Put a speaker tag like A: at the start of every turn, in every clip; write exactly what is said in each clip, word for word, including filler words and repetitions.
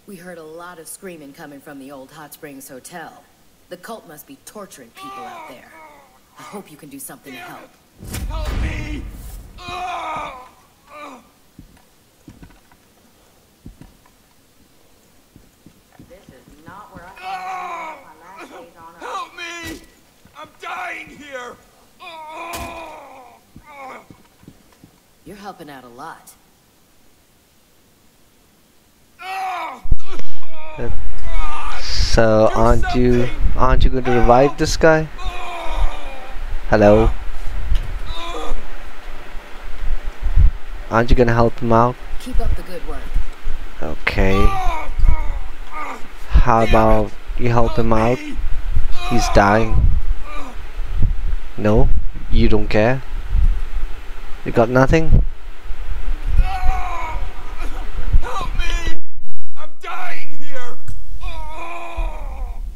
A: We heard a lot of screaming coming from the old Hot Springs Hotel. The cult must be torturing people out there. I hope you can do something to help.
B: Help me!
C: This is not where I thought I was my last days on Earth.
B: Help me! I'm dying here!
A: You're helping out a lot.
D: Uh, So aren't you aren't you going to revive this guy? Hello? Aren't you gonna help him out?
A: Keep up the good work.
D: Okay. How about you help him out? He's dying. No? You don't care? You got nothing?
B: Help me! I'm dying here!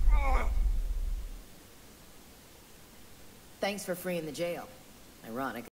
A: Thanks for freeing the jail. Ironic.